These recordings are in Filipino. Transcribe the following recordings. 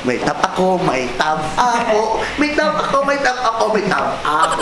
May tab ako, may tab ako. May tab ako, may tab ako, may tab ako.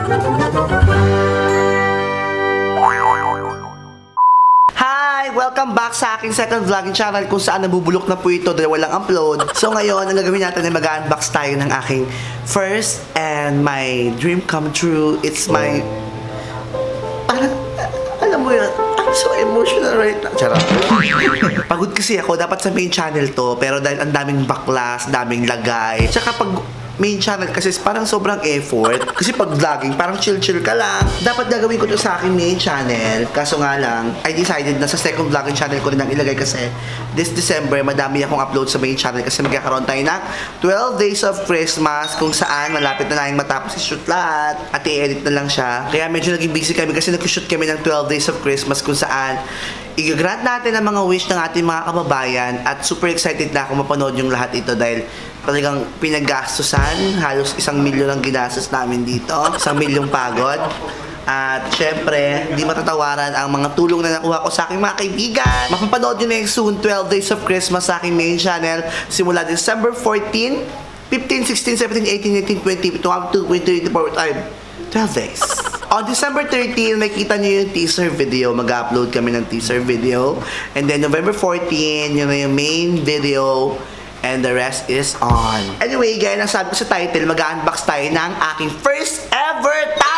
Hi! Welcome back sa aking second vlogging channel kung saan nabubulok na po ito dahil walang upload. So ngayon, ang gagawin natin ay mag-unbox tayo ng aking first and my dream come true. It's my... Parang, alam mo yun, I'm so emotional right now. Charot. Pagod kasi ako, dapat sa main channel to, pero dahil ang daming baklas, daming lagay. Tsaka pag main channel kasi parang sobrang effort. Kasi pag vlogging, parang chill-chill ka lang. Dapat gagawin ko to sa aking main channel. Kaso nga lang, I decided na sa second vlogging channel ko rin ang ilagay kasi this December, madami akong upload sa main channel kasi magkakaroon tayo ng 12 days of Christmas kung saan malapit na namin matapos i-shoot lahat at i-edit na lang siya. Kaya medyo naging busy kami kasi nag-shoot kami ng 12 days of Christmas kung saan i-grant natin ang mga wish ng ating mga kababayan at super excited na ako mapanood yung lahat ito dahil talagang pinaggastusan, halos 1 milyon ang ginastos namin dito, 1 milyong pagod. At syempre, hindi matatawaran ang mga tulong na nakuha ko sa aking mga kaibigan. Mapapanood nyo na yung soon 12 Days of Christmas sa aking main channel simula December 14, 15, 16, 17, 18, 19, 20, 22, 23, 24, 12 days. On December 13, makita nyo yung teaser video. Mag-upload kami ng teaser video. And then November 14, yun na yung main video. And the rest is on. Anyway, gaya ng sabi ko sa title, mag-unbox tayo ng aking first ever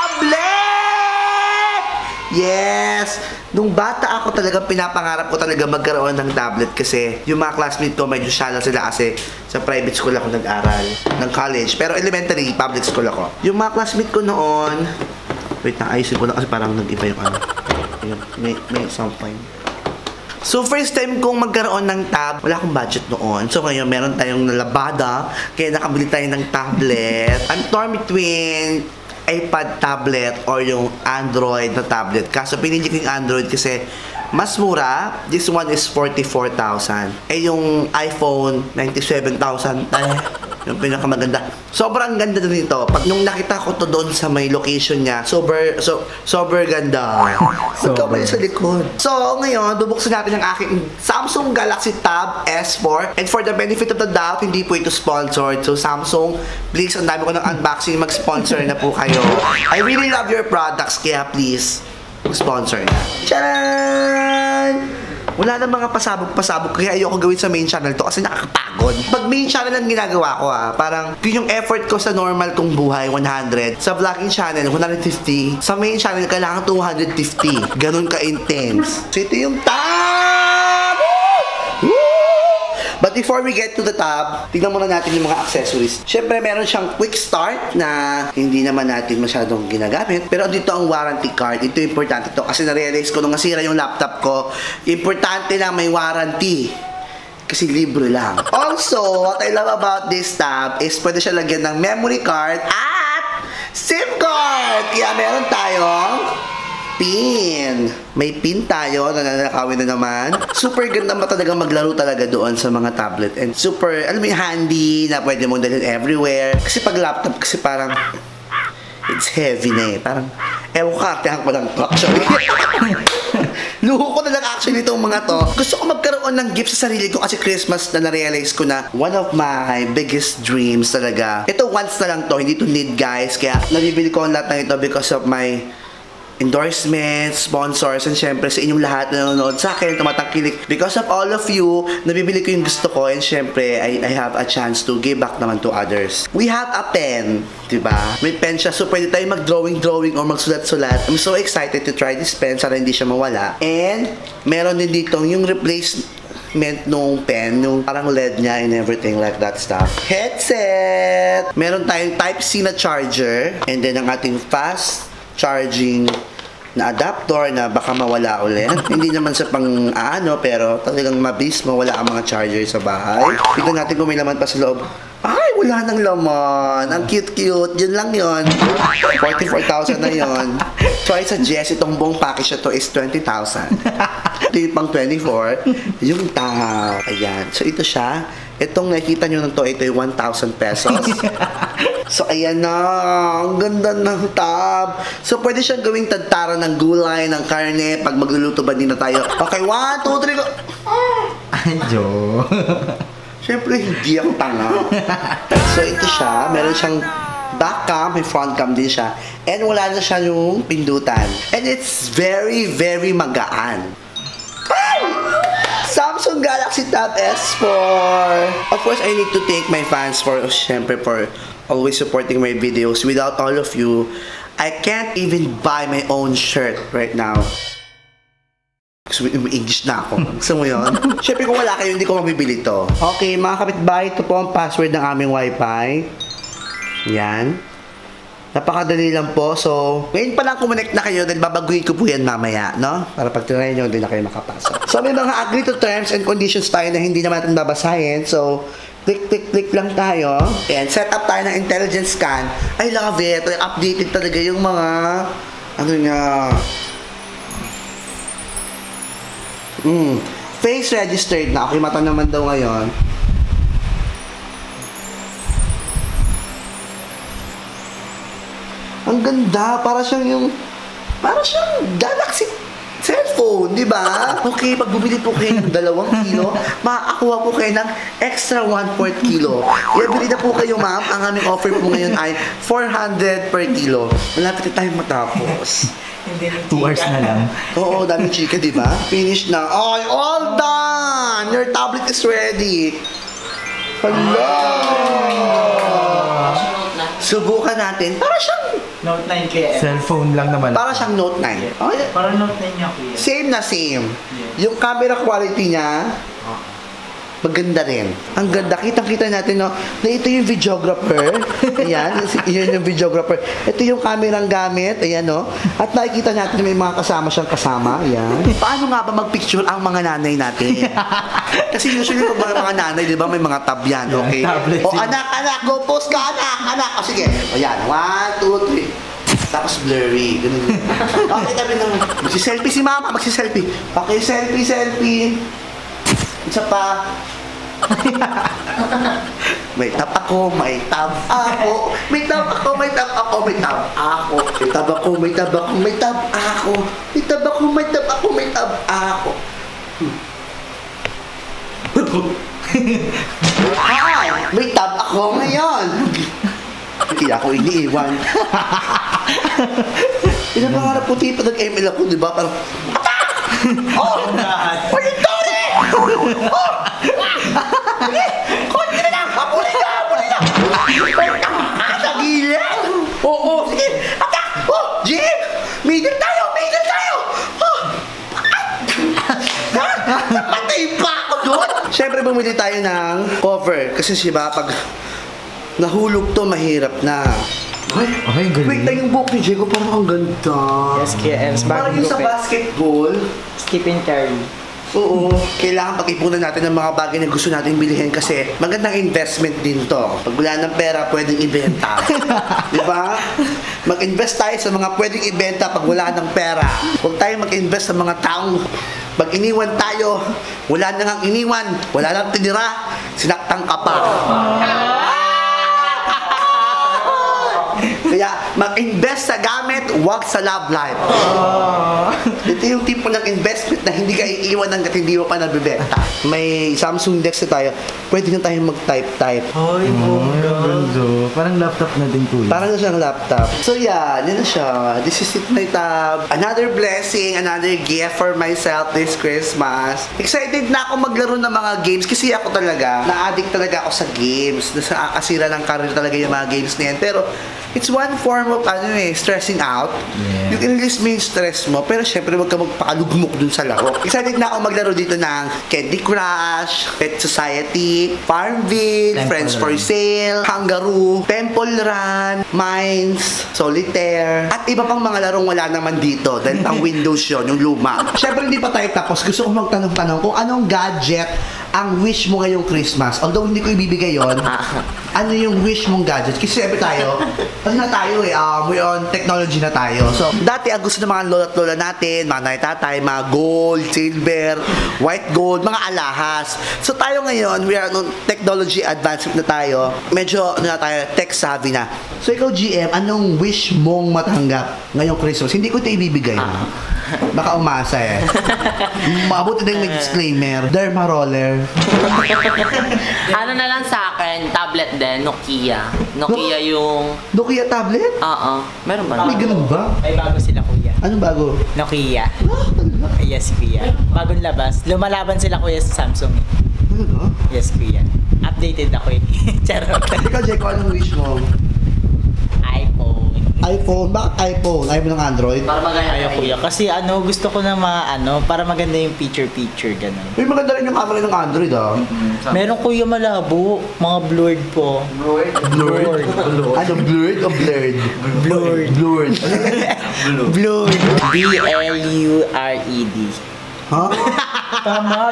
tablet! Yes! Nung bata ako talagang pinapangarap ko talaga magkaroon ng tablet kasi yung mga classmates ko medyo shala sila kasi sa private school ako nag-aral ng college. Pero elementary, public school ako. Yung mga classmates ko noon, wait na, ayusin ko na kasi parang nag-iba yung ano. May something. So, first time kong magkaroon ng tab, wala akong budget noon. So, ngayon, meron tayong nalabada, kaya nakabili tayo ng tablet. I'm torn between iPad tablet or yung Android na tablet. Kaso, pinili ko yung Android kasi mas mura. This one is 44,000. Eh, yung iPhone, 97,000. Yung pinakamaganda. Sobrang ganda din ito. Pag nung nakita ko to doon sa may location niya, sobrang ganda. Magkamali sa likod. So, ngayon, bubuksan natin ang aking Samsung Galaxy Tab S4. And for the benefit of the doubt, hindi po ito sponsored. So, Samsung, please, ang dami ko ng unboxing, mag-sponsor na po kayo. I really love your products, kaya please, sponsor na. Charan! Wala na mga pasabog-pasabog kaya ayoko gawin sa main channel to kasi nakakapagod. Pag main channel ang ginagawa ko parang yun yung effort ko sa normal kong buhay, 100. Sa vlogging channel, 150. Sa main channel, kailangan 250. Ganun ka-intense. So ito yung tab! Woo! But before we get to the tab, tignan muna natin yung mga accessories. Siyempre, meron siyang quick start na hindi naman natin masyadong ginagamit. Pero dito ang warranty card. Ito importante to kasi na-realize ko nung nasira yung laptop ko, importante na may warranty. Kasi libre lang. Also, what I love about this tab is pwede siya lagyan ng memory card at SIM card. Kaya meron tayong pin. May pin tayo na nanakawin na naman. Super ganda ba talaga maglaro talaga doon sa mga tablet. And super, alam mo yung handy na pwede mong dalhin everywhere. Kasi pag laptop kasi parang it's heavy na eh. Parang, ewan ka, artehan ko lang to actually. Luho ko na lang actually itong mga to. Gusto ko magkaroon ng gift sa sarili ko kasi Christmas na na-realize ko na one of my biggest dreams talaga. Ito once na lang to, hindi to need guys. Kaya nabibili ko ang lahat ng ito because of my endorsements, sponsors, and syempre sa inyong lahat na nanonood sa akin, tumatangkilik. Because of all of you, nabibili ko yung gusto ko and syempre, I have a chance to give back naman to others. We have a pen, diba? May pen siya, so pwede tayo mag-drawing or magsulat-sulat. I'm so excited to try this pen para hindi siya mawala. And, meron din dito yung replacement nung pen, yung parang LED niya and everything like that stuff. Headset! Meron tayong Type-C na charger and then ang ating fast charging na adapter na baka mawala ulit. Hindi naman sa pang-ano, pero talagang mabilis mawala ang mga charger sa bahay. Tignan natin kung may laman pa sa loob. Ay, wala nang laman. Ang cute-cute. Yun lang yun. 44,000 na yun. So, I suggest itong buong package na to is 20,000. Ito yung pang 24. Yung tab. Ayan. So, ito siya. Itong nakikita nyo nito, ito yung 1,000 pesos. So, ayan na. Ang ganda ng tab. So, pwede siyang gawing tadtaran ng gulay, ng karne. Pag magluluto ba din na tayo. Okay, 1, 2, 3, go. Ay, Jo. Siyempre, hindi ako tanga. So, ito siya. Meron siyang back cam, may front cam din siya. And wala na siya yung pindutan. And it's very, very magaan. Ay! Samsung Galaxy Tab S4. Of course, I need to thank my fans for, syempre, for always supporting my videos. Without all of you, I can't even buy my own shirt right now. English na ako. Gusto mo yun? Siyempre kung wala kayo, hindi ko mabibili to. Okay, mga kapitbahay, ito po ang password ng aming wifi. Yan. Napakadali lang po. So, ngayon pa lang kumonect na kayo dahil babaguhin ko po yan mamaya, no? Para pag tinayin nyo, hindi na kayo makapasok. So, may mga agree to terms and conditions tayo na hindi naman natin babasahin. So, click lang tayo. And set up tayo ng intelligence scan. I love it. Updated talaga yung mga ano nga. Face registered na. Okay, mata naman daw ngayon. Ang ganda. Para siyang Galaxy cellphone, di ba? Okay, pag bumili po kayo ng 2 kilo, makakakuha po kayo ng extra 1/4 kilo. Bili na po kayo, ma'am. Ang aming offer po ngayon ay 400 per kilo. Malapit na tayong matapos. 2 hours na lang. Oo, daming chika, di ba? Finish na. Oh, all done! Your tablet is ready. Hello! Subukan natin. Para siyang Note 9 kaya. Cellphone lang naman. Para siyang Note 9. Okay. Parang Note 9 niya, kuya. Same na same. Yeah. Yung camera quality niya, maganda rin. Ang ganda. Kitang-kita natin, no? Na ito yung videographer. Ayan. Yun yung videographer. Ito yung kamerang gamit. Ayan, no? At nakikita natin na may mga kasama siyang kasama. Ayan. Paano nga ba magpicture ang mga nanay natin? Kasi usually pag mga nanay, di ba, may mga tab yan, okay? O, anak, go post ka, anak. O, sige. O, yan. 1, 2, 3. Tapos blurry. Ganun. Okay, tabi ng... Magsiselfie si mama. Magsiselfie. Okay, selfie. Isa pa. May tab ako, may tab ako. May tab ako, may tab ako, may tab ako. May tab ako, may tab ako, may tab ako. May tab ako, may tab ako, may tab ako. Hi! May tab ako ngayon. Hindi ako iniiwan. Pinapangarap ko tipo nag-ML ako, di ba? Parang, oh! What are you doing? Oh! Kunti na lang! Hapulin ka! Sa gilid! Oo, sige! Atak! Oh! Jim! Middle tayo! Oh! Namatay pa ako doon! Siyempre bumili tayo ng cover. Kasi siya pag nahulog to, mahirap na. Okay, galing. Wait, yung buhok ni Diego parang ang ganda. Yes, KNs. Parang yung sa basketball. Skip and carry. Oo. Kailangan pag-ipunan natin ng mga bagay na gusto natin bilhin kasi magandang investment din to. Pag wala ng pera, pwedeng ibenta. Di ba? Mag-invest tayo sa mga pwedeng ibenta pag wala ng pera. Huwag tayo mag-invest sa mga taong pag iniwan tayo, wala na ngang iniwan, wala lang tinira, sinaktang ka pa. Kaya mag-invest sa gamit, huwag sa love life. Ito yung tipo ng investment na hindi ka iiwan hanggat hindi mo pa nabibenta. May Samsung Dex na tayo, pwede na tayong mag-type-type. Ay, ganda. Parang laptop na din, kuya. Parang na siyang laptop. So yeah, yun na siya. This is it, my tab. Another blessing, another gift for myself this Christmas. Excited na ako maglaro ng mga games kasi ako talaga, na-addict talaga ako sa games. Nakakasira ng career talaga yung mga games na yan. Pero it's one form of stressing out. Yeah. You can release mo yung stress mo, pero syempre wag ka magpakalugmok dun sa laro. Excited na ako maglaro dito ng Candy Crush, Pet Society, Farmville, Friends for Sale, Kangaroo, Temple Run, Mines, Solitaire, at iba pang mga larong wala naman dito dahil ang Windows yun, yung luma. Syempre hindi pa tayo tapos. Gusto ko magtanong-tanong kung anong gadget ang wish mo ngayong Christmas. Although hindi ko ibibigay yon. Ano yung wish mong gadget? Kasi syempre tayo, ano na tayo we're on technology na tayo. So, dati ang gusto ng mga lola at lola natin, mga nanay-tatay, mga gold, silver, white gold, mga alahas. So, tayo ngayon, we are on technology advancement na tayo. Medyo, tech savvy na. So, ikaw, GM, anong wish mong matanggap ngayong Christmas? Hindi ko ito ibibigay. Baka umasa eh. Mabuti na yung may disclaimer. Derma roller. Ano na lang sa akin, tablet din, Nokia. Nokia yung... Nokia tablet? Oo. Meron ba? May ganun ba? May bago sila, kuya. Anong bago? Nokia. Yes, kuya. Bagong labas. Lumalaban sila, kuya, sa Samsung. Ano? Yes, kuya. Updated ako eh. Charot. Ikaw, Jeko, anong wish mo? iPhone. iPhone? Bakit iPhone? Ayaw mo ng Android? Para magaya Ayaw, kuya. Kasi gusto ko na para maganda yung picture, ganun. Uy, maganda rin yung camera ng Android ah. Meron, kuya, malabo. Mga blurred po. Blurred? Ano, blurred o blurred? Blurred. Blurred. Blurred. B-L-U-R-E-D. Ha? Tama.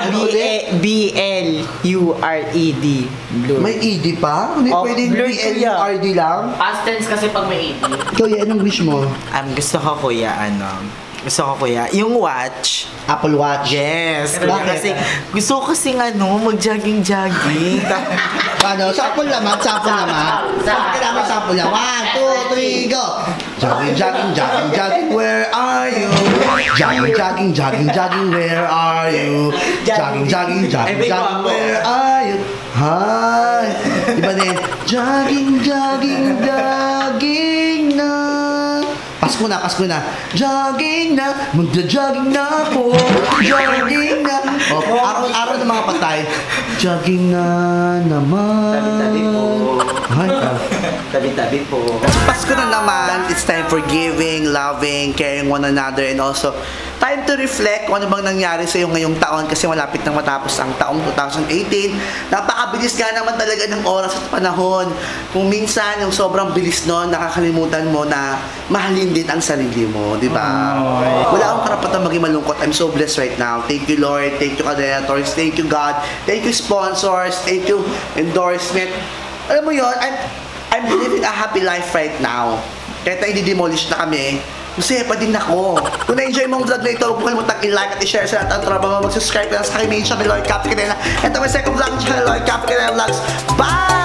B-L-U-R-E-D. Blurred. May ED pa? Hindi Oh, pwede blurred BLURD lang? Past tense kasi pag may 80. Ikaw, yan, anong wish mo? Gusto ko, kuya, yung watch. Apple Watch? Yes. Bakit? Kasi, gusto ko kasing mag-jogging-jogging. Ano? Sample naman, sample naman. Kailangan sample naman. 1, 2, 3, go! Jogging, jogging, jogging, jogging, where are you? Jogging, jogging, jogging, jogging, where are you? Jogging, jogging, jogging, jogging, where are you? Hi! Diba din? Jogging, jogging, jogging na. Pasko na. Jogging na, magja-jogging na ako. Jogging na. O, araw-araw ng mga patay. Jogging na naman. Tabi-tabi po. Ay, Tabi-tabi po. Pasko na naman. It's time for giving, loving, caring one another, and also time to reflect kung ano bang nangyari sa iyo ngayong taon kasi malapit nang matapos ang taong 2018. Napakabilis nga naman talaga ng oras at panahon. Kung minsan yung sobrang bilis noon, nakakalimutan mo na mahalin din ang sarili mo, di ba? Wala akong karapatan maging malungkot. I'm so blessed right now. Thank you, Lord. Thank you, Cadenators. Thank you, God. Thank you, sponsors. Thank you, endorsement. Alam mo yun, I'm living a happy life right now. Kahit na i-demolish na kami, masaya pa din ako. Kung na-enjoy mo ang vlog na ito, huwag mo kalimutang i-like at i-share sa lahat ng trabaho mo. Mag-subscribe ka na sa aking main channel, Lloyd Capicanela. Ito may second vlog channel, Lloyd Capicanela Vlogs. Bye!